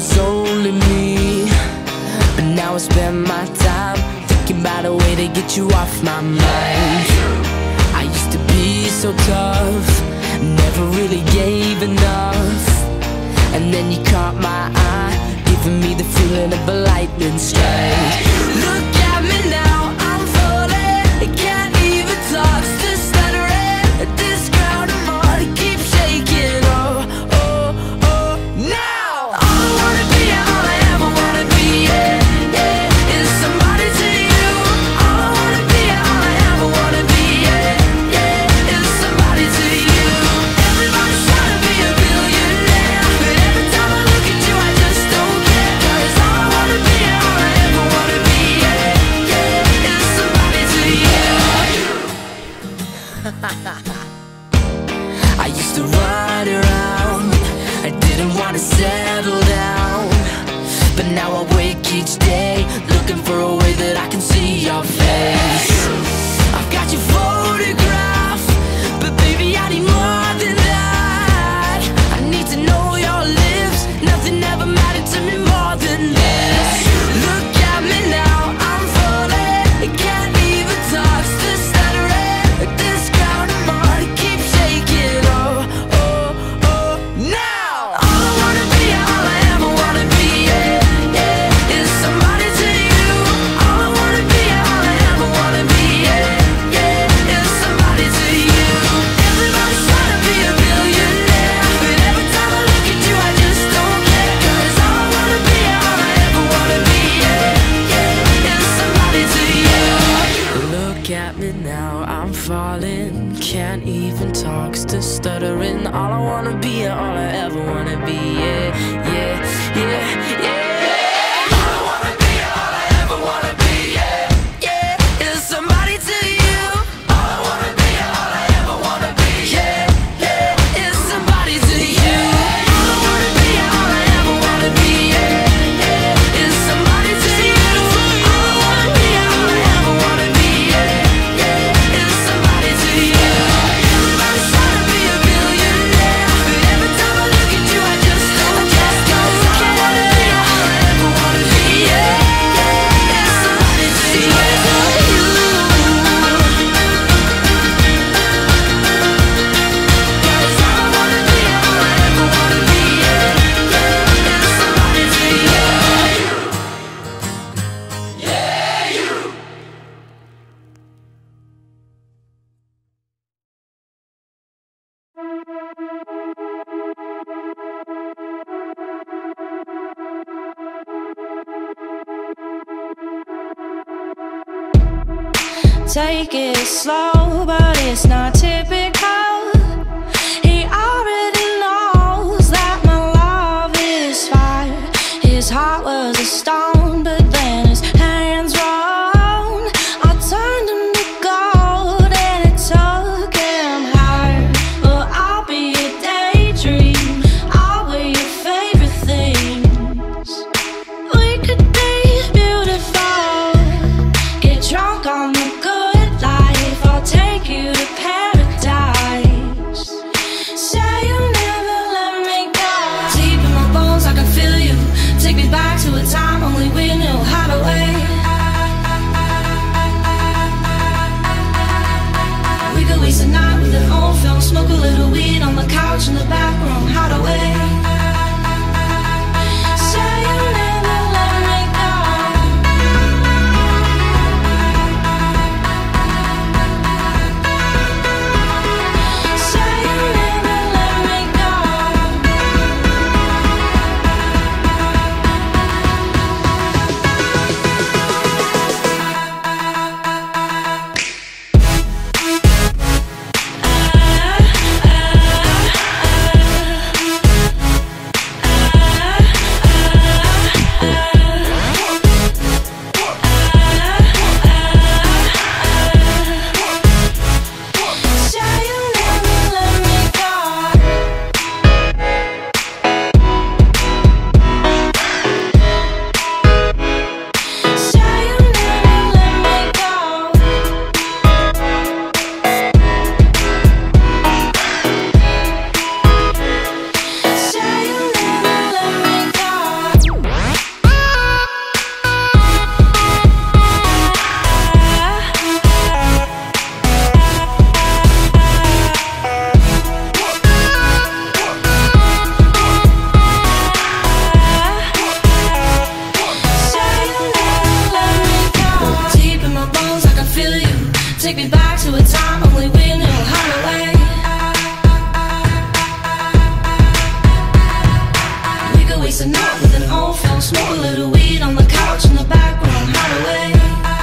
it's only me. But now I spend my time thinking about a way to get you off my mind. I used to be so tough, never really gave enough. And then you caught my eye, giving me the feeling of a lightning strike. Look at me now, I'm falling, I can't even talk, still stuttering. This ground of mud keeps shaking. Oh, oh, oh, now all I wanna be, all I ever wanna be, yeah, yeah, is somebody to you. All I wanna be, all I ever wanna be, yeah, yeah, is somebody to you. Everybody's trying to be a billionaire, but every time I look at you I just don't care. 'Cause all I wanna be, all I ever wanna be, yeah, yeah, is somebody to you. I used to run around, I didn't want to settle down. But now I wake each day looking for a way that I can see your face. I've got your photograph, but baby I need more than that. I need to know your lips, nothing ever mattered to me more than this. Look at me now, I'm falling, I can't even talk, still stuttering. This ground of mud keeps shaking. Oh, oh, oh, now all I wanna be, all I ever wanna be, yeah, yeah, is somebody to you. All I wanna be, all I ever wanna be, yeah, yeah, is somebody to you. Everybody's trying to be a billionaire, but every time I look at you I just don't care. 'Cause all I wanna be, all I ever wanna be, yeah, yeah, is somebody to you. Look at me now, I'm falling, can't even talk, still stuttering. All I wanna be, all I ever wanna be, yeah, yeah, yeah, yeah. All I wanna be, all I ever wanna be, yeah, yeah, is somebody to you. All I wanna be, all I ever wanna be, yeah, yeah, is somebody to you. All I wanna be, all I ever wanna be, yeah, yeah, is somebody to you. All I wanna be, all I ever wanna be, yeah, yeah, is somebody to you. Everybody's trying to be a billionaire, but every time I look at you I just don't care. 'Cause all I wanna be, all I ever wanna be, yeah, yeah, is somebody to you. Take it slow, but it's not typical. He already knows that my love is fire. His heart was a stone, but then his hands rolled. I turned him to gold and it took him higher. Well, I'll be a daydream, I'll be your favorite things. We could be beautiful, get drunk on the good life. I'll take you to paradise. take me back to a time only we knew how to wait. We could waste a night with an old film, smoke a little weed on the couch in the background, how to wait.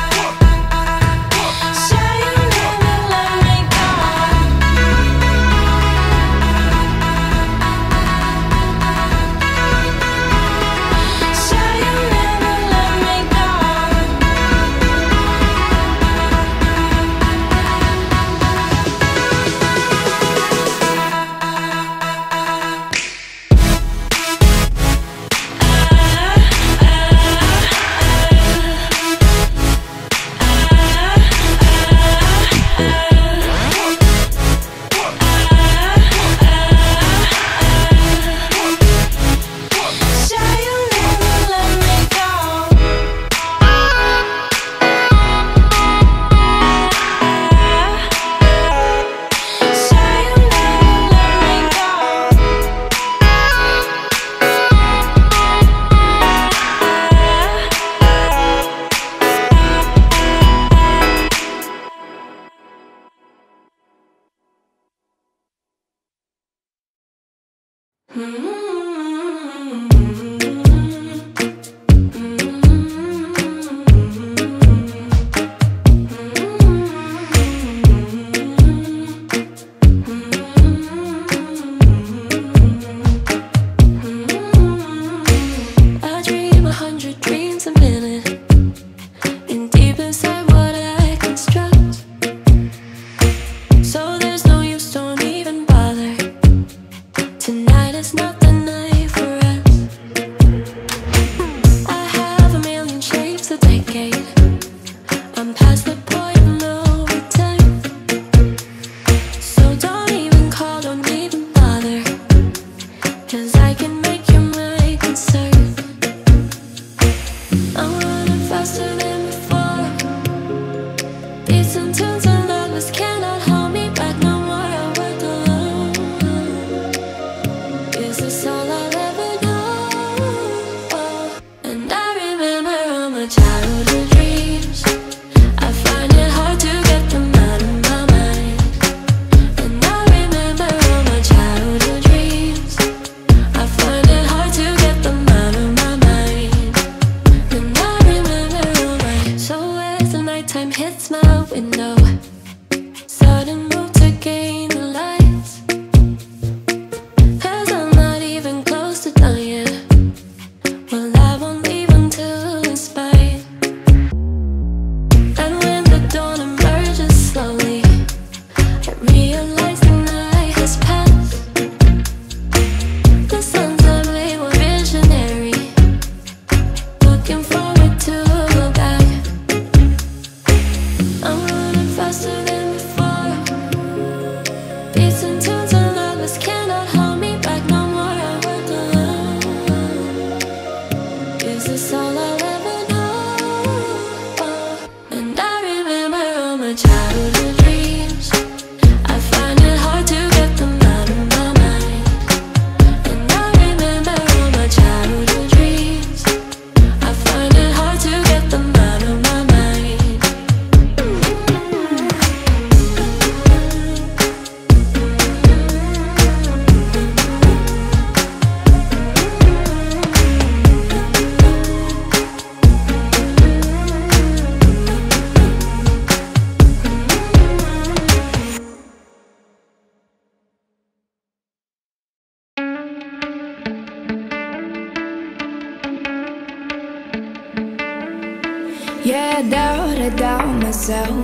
Yeah, I doubt myself,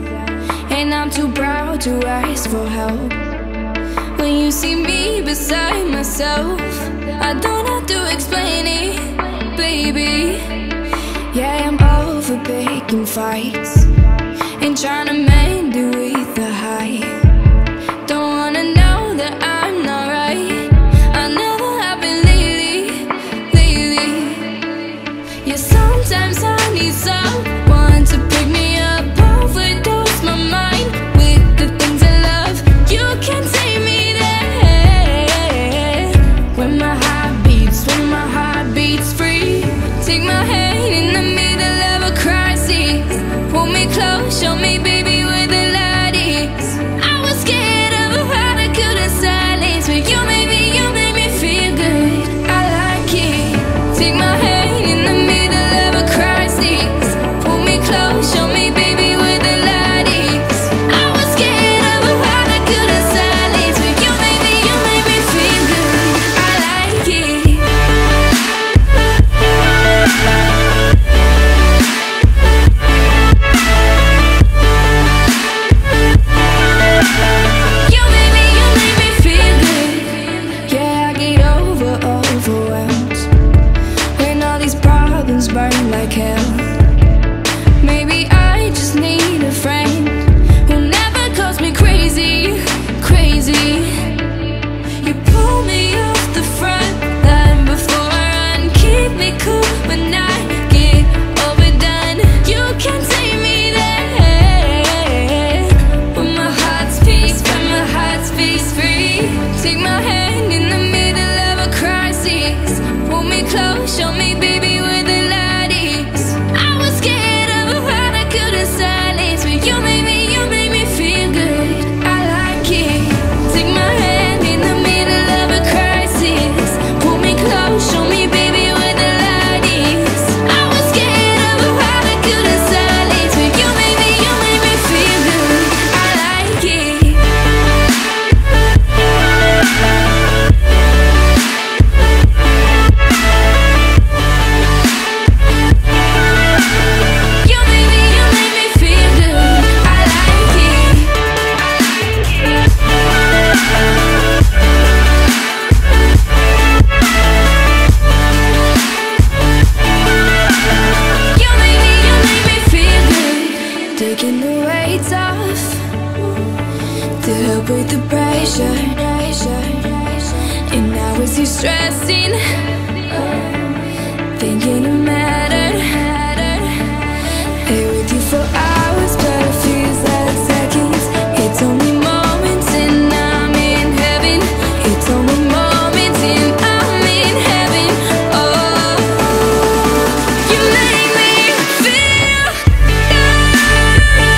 and I'm too proud to ask for help. When you see me beside myself, I don't have to explain it, baby. Yeah, I'm over picking fights and trying to mend it with the high. Don't wanna know that I'm not right. I never have been lately. Yeah, sometimes I need someone to pick me up, overdose my mind with the things I love. You can take me there when my heart beats free. Take my hand in the middle of a crisis, pull me close, show me, baby, where the up with the pressure, and now it's you stressing, thinking it mattered. Here with you for hours, but it feels like seconds. It's only moments and I'm in heaven. It's only moments and I'm in heaven. Oh, you make me feel good.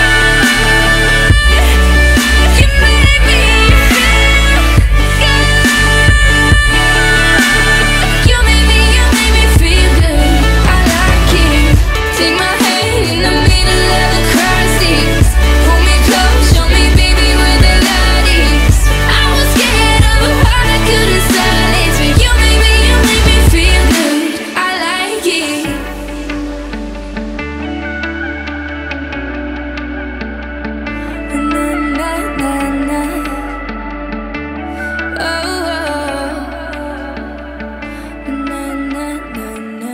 You make me feel good. You make me feel good. I like it. Take my hand in the middle of the crowd seats. Pull me close, show me, baby, where the light is. I was scared of what I couldn't silence, but you make me feel good. I like it. Na na na na. Oh, na na na na.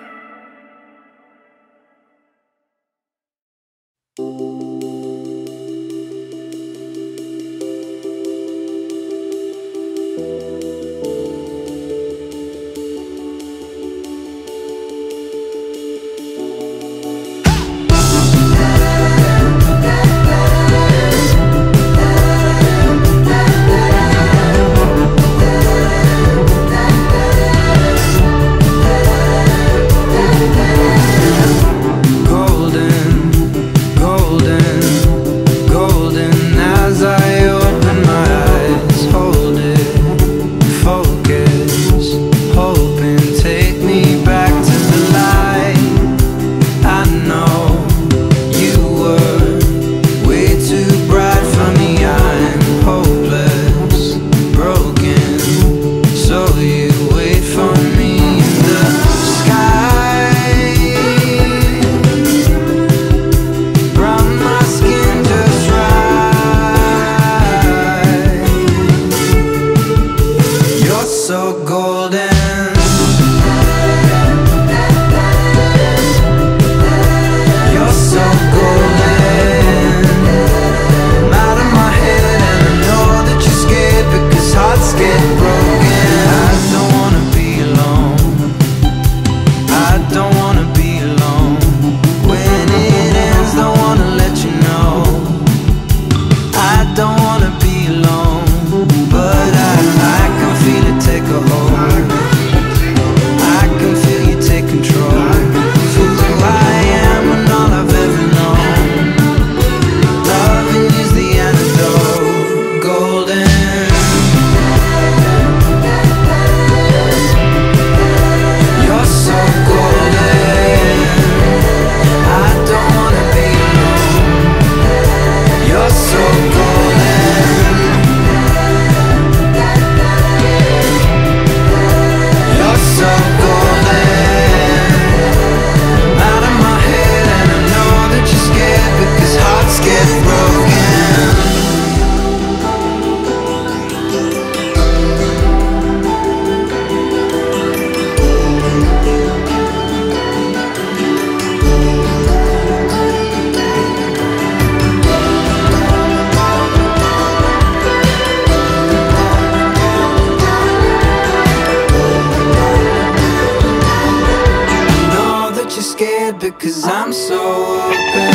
Because I'm so open.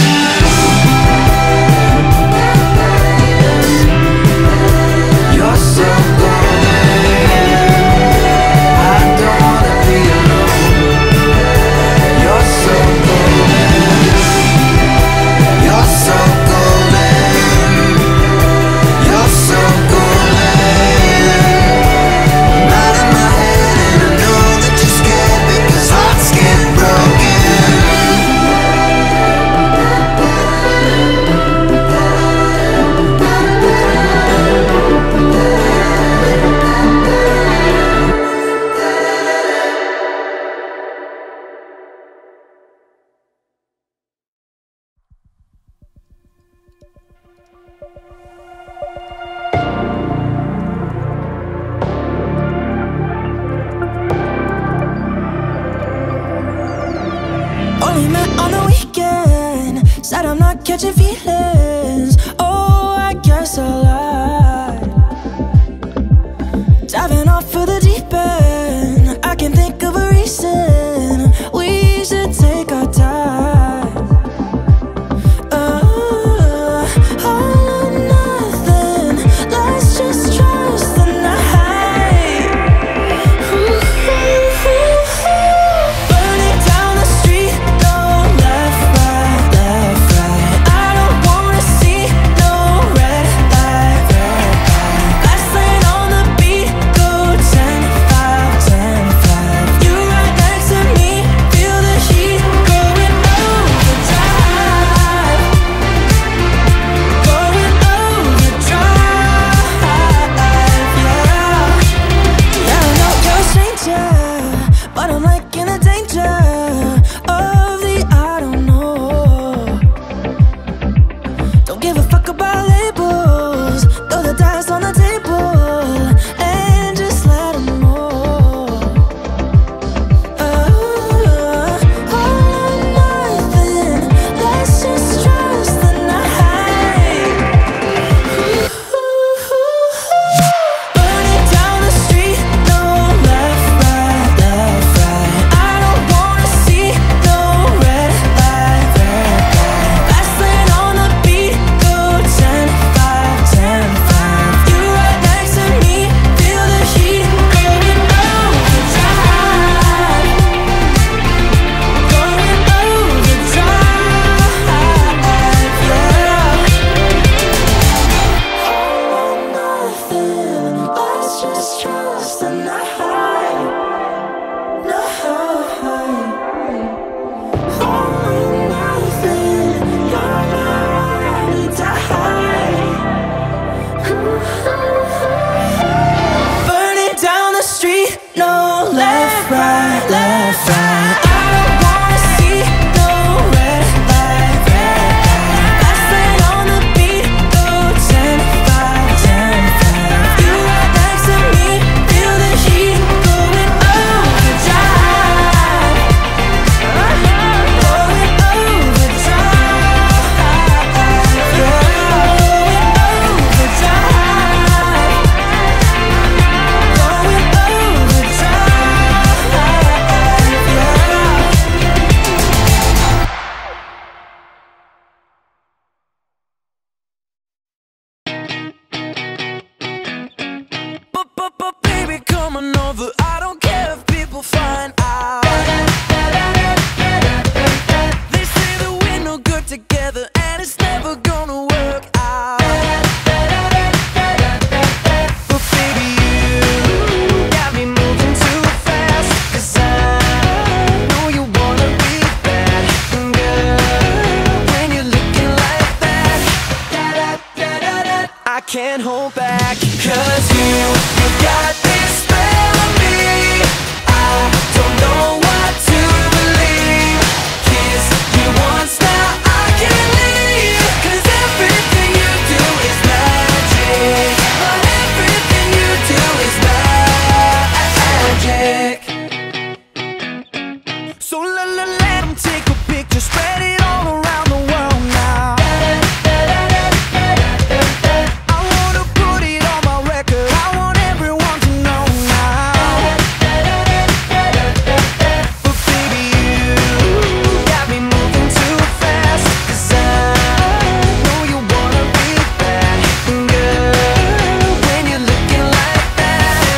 You're so golden. I don't wanna be alone. You're so golden. You're so golden. You're so golden. I'm out of my head and I know that you're scared because hearts get broken. Only met on the weekend. Said I'm not catching feelings. Oh, I guess I'll lie. can't hold back. 'Cause you got this spell on me. I don't know what to believe. Kiss you once, now I can't leave. 'Cause everything you do is magic. But everything you do is magic. So let 'em take a picture, spread it all around the world now. I wanna put it on my record, I want everyone to know now. But baby, you got me moving too fast. 'Cause I know you wanna be bad. Girl, when you're looking like that,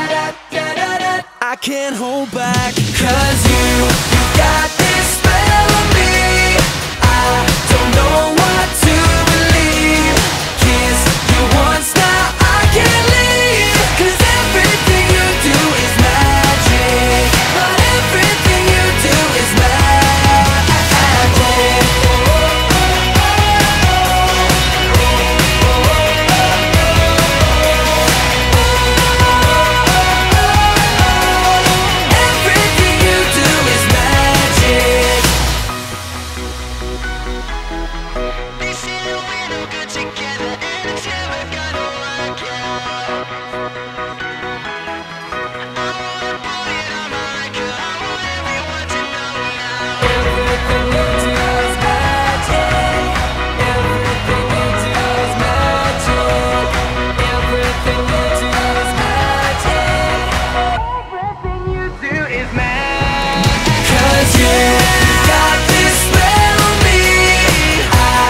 I can't hold back. 'Cause you got this spell on me. I don't know what to believe. Kiss you once, now I can't leave. 'Cause everything you do is magic. But everything you do is magic. Everything you do is magic. They say that we're no good together, and it's never gonna work out. I wanna put it on my record, I want everyone to know now. Everything you do is magic. Everything you do is magic. Everything you do is magic. Everything you do is magic. 'Cause you got this spell on me. I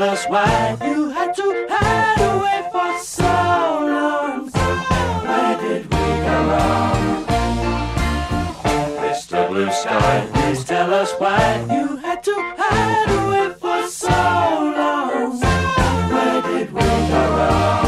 us why you had to hide away for so long. Where did we go wrong? Mr. Blue Sky, please tell us why you had to hide away for so long. Where did we go wrong?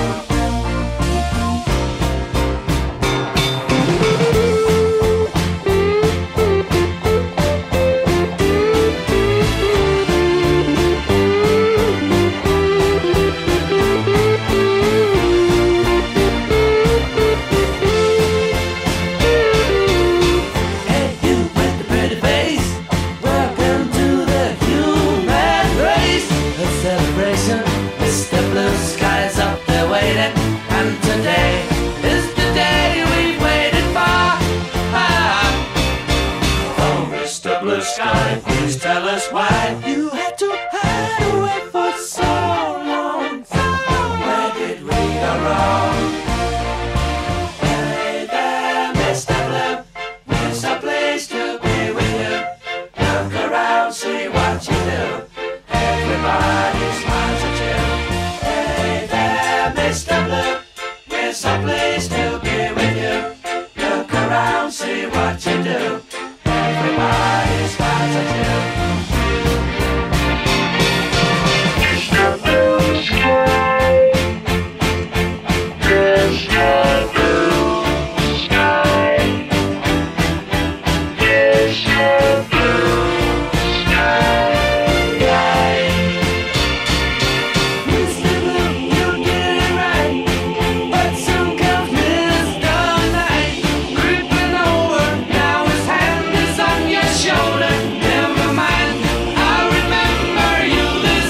Sky, please tell us why you had to hide away for so long. Where did we go wrong? Hey there, Mr. Blue, it's a place to be with you. Look around, see what you do. Everybody smiles at you. Hey there, Mr. Blue, it's a place to be with you. Look around, see what you do. Everybody smiles at you. Mr. Blue Sky, Mr. Blue Sky, Mr. Blue Sky. Mr. Blue, you did it right, but some comes Mr. Night, creeping over. Now his hand is on your shoulder. Never mind, I remember you this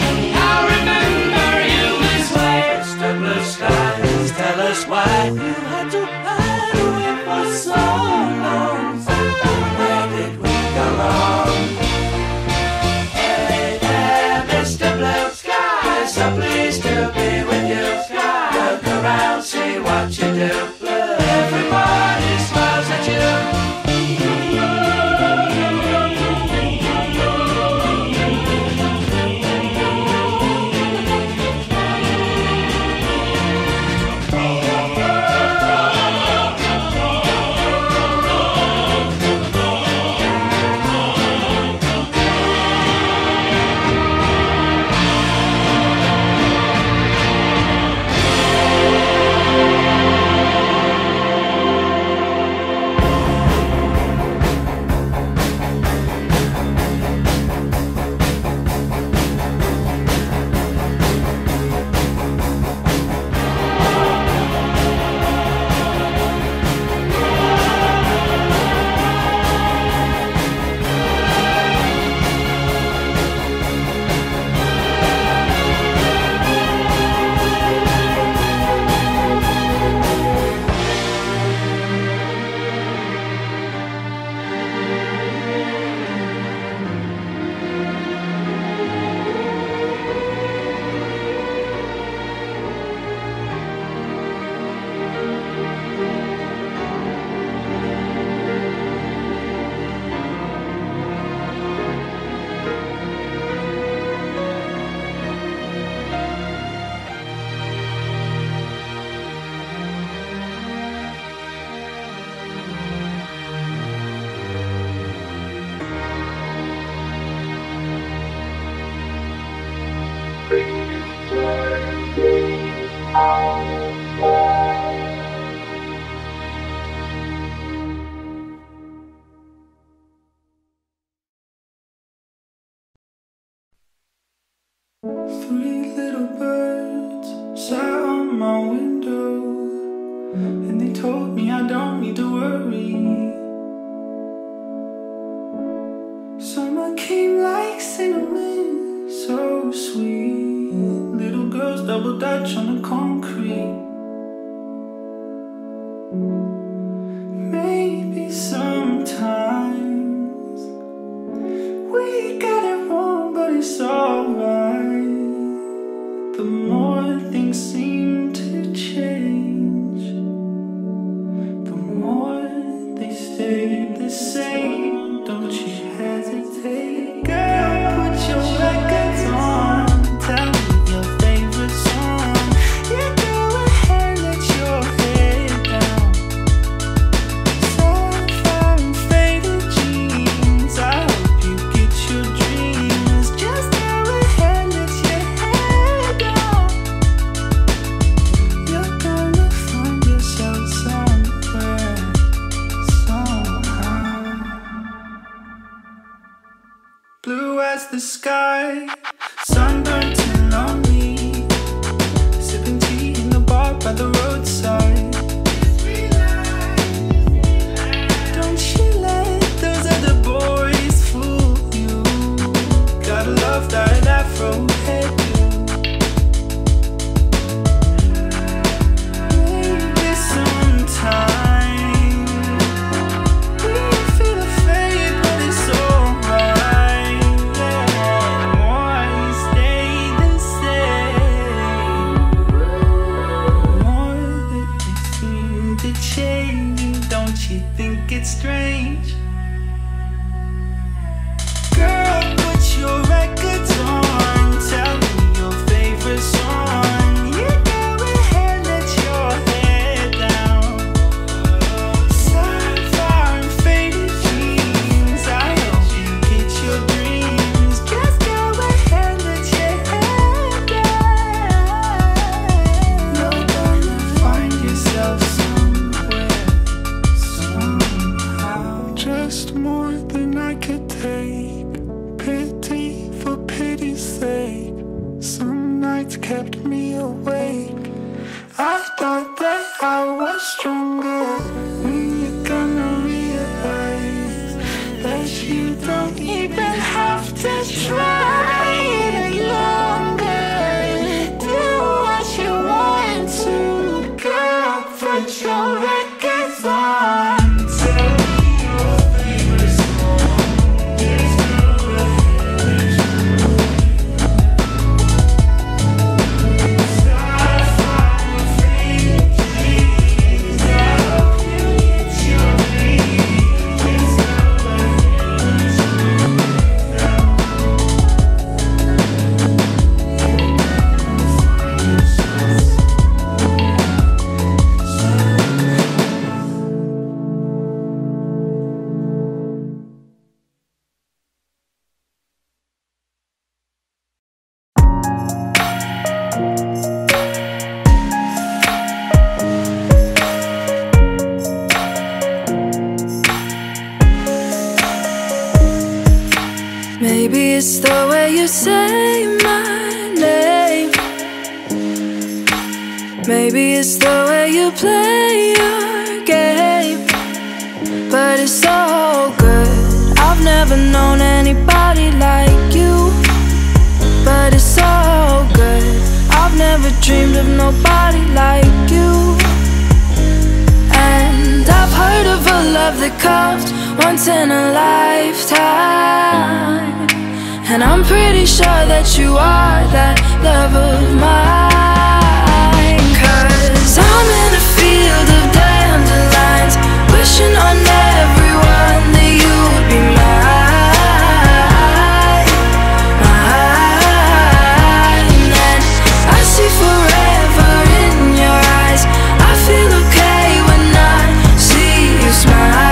way. Mr. Blue Sky, please tell us why you had to hide away for so long. Where did we go wrong? Hey there, Mr. Blue Sky, it's a place to be with you. Look around, see what you do. Everybody smiles at you. Three little birds sat on my window, and they told me I don't need to worry. Summer came like cinnamon, so sweet. Little girls double dutch on the concrete. Maybe sometimes we got it wrong, but it's alright. The more things seem to change, the more they stay the same. Don't you hesitate, girl, put your records on. Tell kept me awake. I thought that I was stronger. When you're gonna realize that you don't even have to try any longer. Do what you want to, girl, put your records on. Maybe it's the way you say my name. Maybe it's the way you play your game. But it's so good. I've never known anybody like you. But it's so good. I've never dreamed of nobody like you. And I've heard of a love that comes once in a lifetime. And I'm pretty sure that you are that love of mine. 'Cause I'm in a field of dandelions, wishing on everyone that you would be mine, mine. And I see forever in your eyes. I feel okay when I see you smile.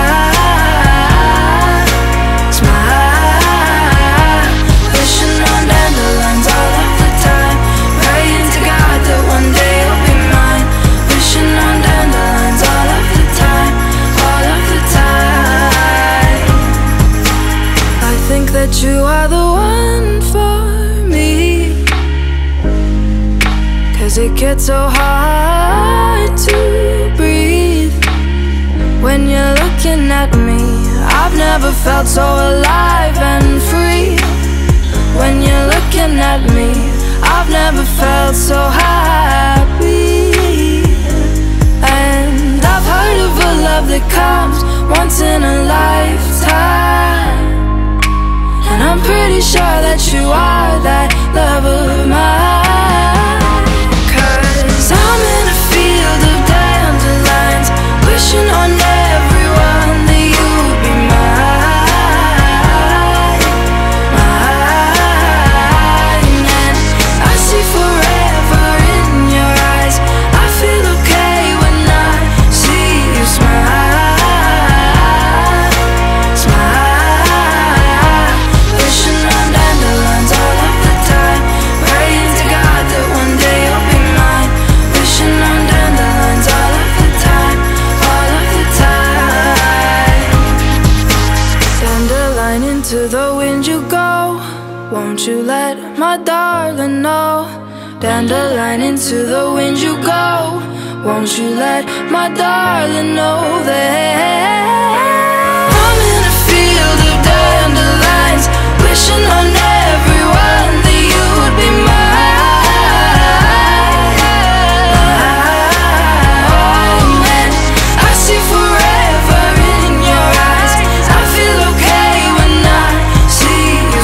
That you are the one for me. 'Cause it gets so hard to breathe when you're looking at me. I've never felt so alive and free. When you're looking at me, I've never felt so happy. And I've heard of a love that comes once in a lifetime. And I'm pretty sure that you are that love of mine. 'Cause I'm in a field of dandelions, wishing on everyone that you would be mine, mine. And I see forever in your eyes. I feel okay when I see you smile, smile. Wishing on dandelions all of the time, praying to God that one day you'll be mine. Wishing on dandelions all of the time, all of the time. Dandelion, into the wind you go. Won't you let my darling know? Dandelion, into the wind you go. Won't you let my darling know that I'm in a field of dandelions, wishing on everyone that you would be mine. Oh, and I see forever in your eyes. I feel okay when I see you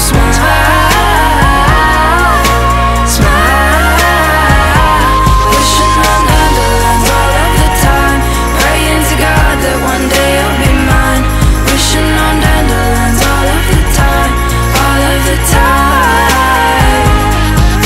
smile, smile. Wishing on dandelions all of the time, praying to God that one day you'll be mine. Wishing on dandelions all of the time, all of the time.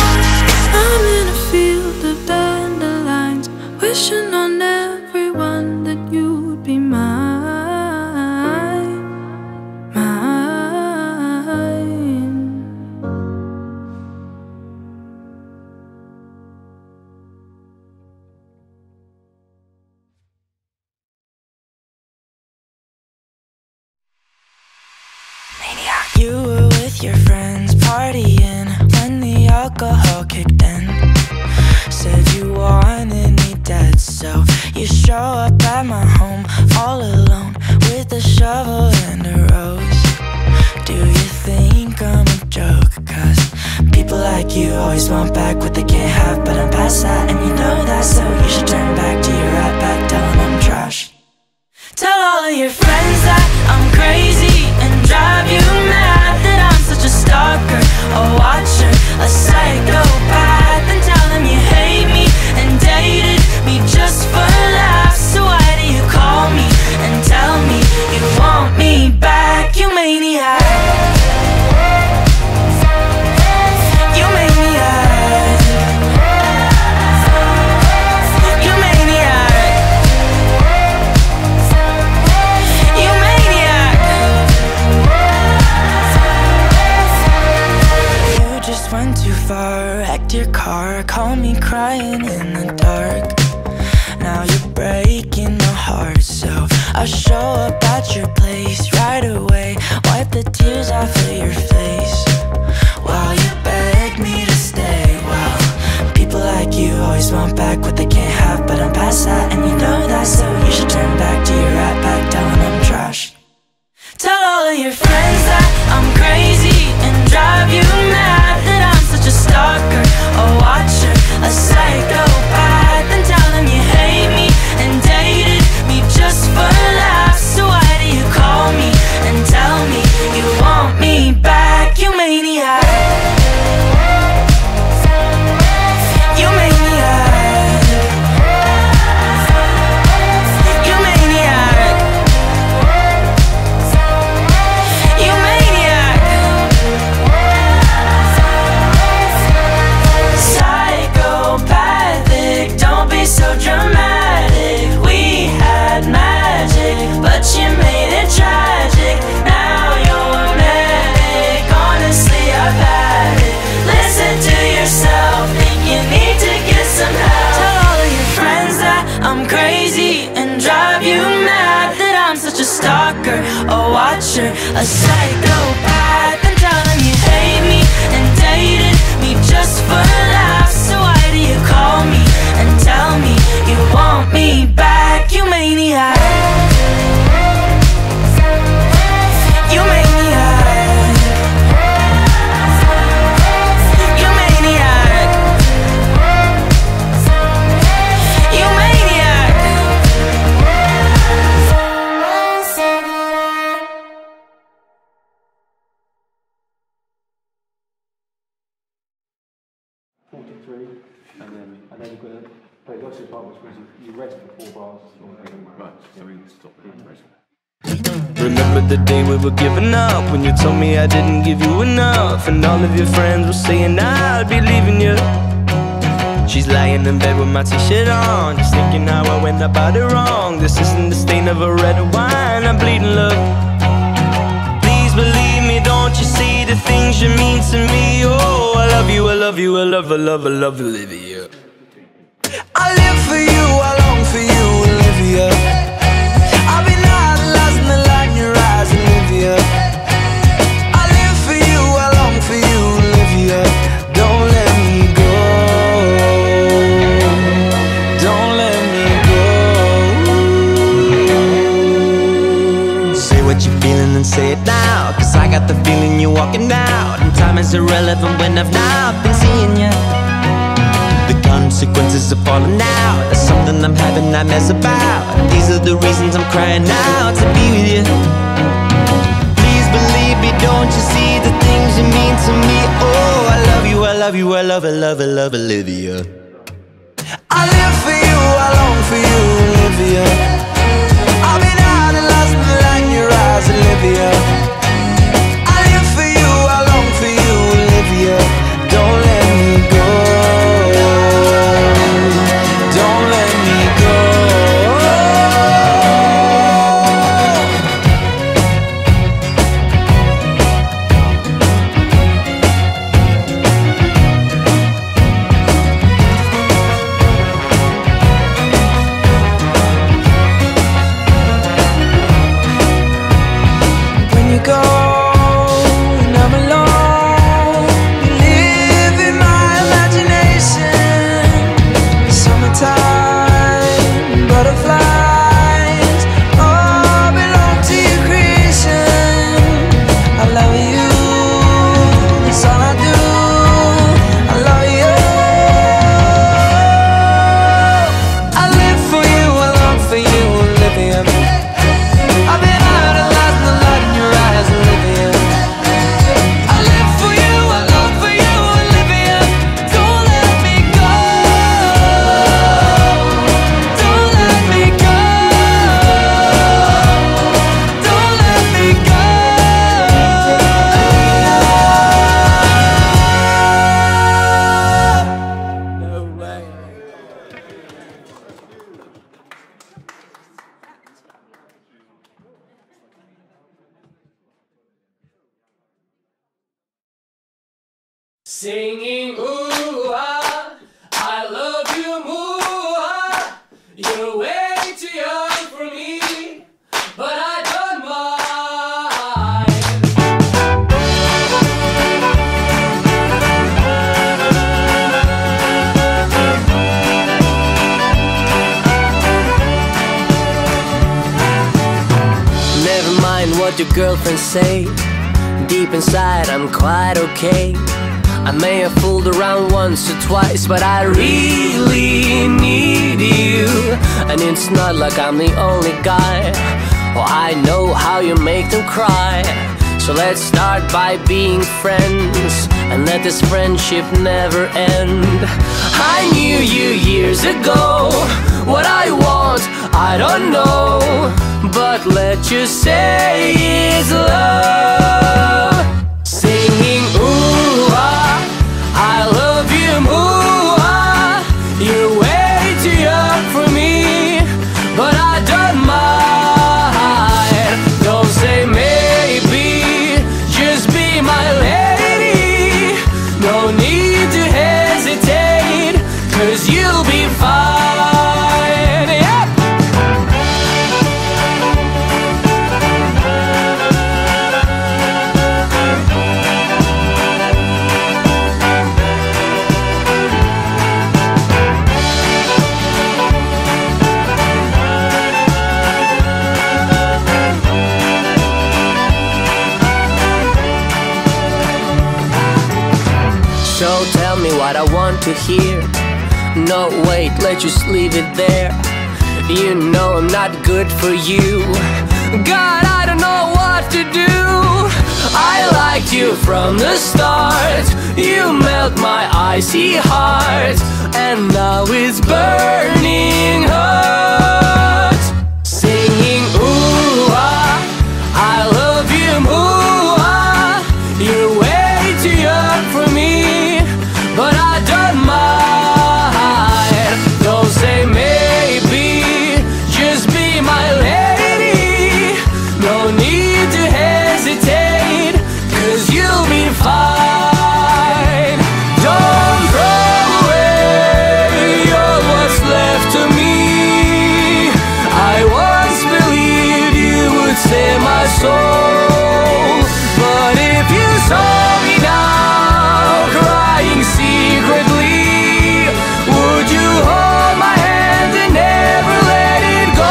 always want back what they can't have, but I'm past that, and you know that, so you should turn back to your right back, tell them I'm trash. Tell all of your friends that I'm crazy and drive you mad, that I'm such a stalker, a watcher, a psychopath, and tell them you hate me and dated me just for laughs. So why do you call me and tell me you want me back, you maniac? You maniac. You maniac. You maniac. You just went too far, wrecked your car, call me crying in the dark. Now you're breaking my heart, so I'll show up at your place right away, wipe the tears off of your face while you beg me to stay. Well, people like you always want back what they can't have, but I'm past that, and you know that, so you should turn back to your right back, tell them I'm trash. Tell all of your friends that I'm crazy and drive you mad, that I'm such a stalker, a watcher, a psychopath, and tell them you hate me and dated me just for laughs. So why do you call me and tell me you want me back, you maniac? You maniac. You maniac. You maniac. Psychopathic, don't be so dramatic. We had magic, but you made it tragic. Now you're manic, honestly I've had it. Listen to yourself, think you need to get some help. Tell all of your friends that I'm crazy and drive you mad, that I'm such a stalker, a watcher, a psychopath, and tell them you hate me and dated me just for laughs. So why do you call me and tell me you want me back, you maniac? You maniac. You maniac. You maniac. And then you've got to play lots of parts where you rest for 4 bars. Right, so we can stop here and rest. Remember the day we were giving up, when you told me I didn't give you enough, and all of your friends were saying I'd be leaving you. She's lying in bed with my t-shirt on, just thinking how I went about it wrong. This isn't the stain of a red wine, I'm bleeding love. Please believe me, don't you see the things you mean to me? Oh, I love you, I love you, I love, I love, I love Olivia. I live for you, I long for you, Olivia. I've been idolizing the light in your eyes, Olivia. I live for you, I long for you, Olivia. Don't let me go. Don't let me go. Say what you're feeling and say it now, 'cause I got the feeling you're walking out, and time is irrelevant when I've not been seeing you. The consequences of falling out, that's something I'm having nightmares about. These are the reasons I'm crying out to be with you. Please believe me, don't you see the things you mean to me? Oh, I love you, I love you, I love, I love, I love Olivia. I live for you, I long for you, Olivia. I've been idolizing the light in your eyes, Olivia. I live for you, I long for you, Olivia. Don't let me go. Don't let me go. When you Singing ooh ah, I love you more. You're way too young for me, but I don't mind. Never mind what your girlfriends say. Deep inside I'm quite okay. I may have fooled around once or twice, but I really need you. And it's not like I'm the only guy. Oh, I know how you make them cry. So let's start by being friends and let this friendship never end. I knew you years ago. What I want, I don't know, but let's just say it's love. Singing ooh ah, I love you more. You're way too young for me, but I don't mind. Don't say maybe, just be my lady. No need to hesitate, 'cause you'll be fine. Yep. So tell me what I want to hear. No, wait, let's just leave it there. You know I'm not good for you. God, I don't know what to do. I liked you from the start. You melt my icy heart, and now it's burning hot. Singing ooh ah, I love you more. You're way too young for me, but I don't mind. Don't say maybe, just be my lady. No need to hesitate, 'cause you'll be fine. Don't throw away all what's left of me. I once believed you would save my soul, but if you saw me now crying secretly, would you hold my hand and never let it go?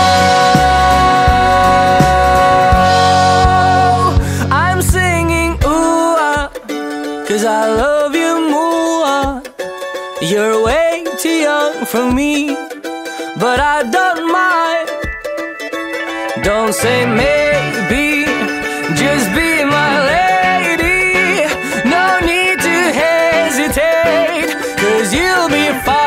I'm singing ooh ah, 'cause I love you more. You're way too young for me, but I don't mind. Don't say maybe, just be my lady. No need to hesitate, 'cause you'll be fine.